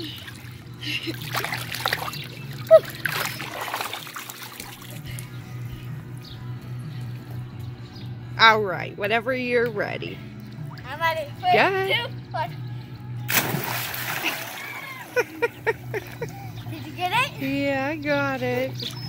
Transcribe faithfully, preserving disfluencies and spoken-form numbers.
All right, whenever you're ready. I'm ready. Three, Good. two, one. Did you get it? Yeah, I got it.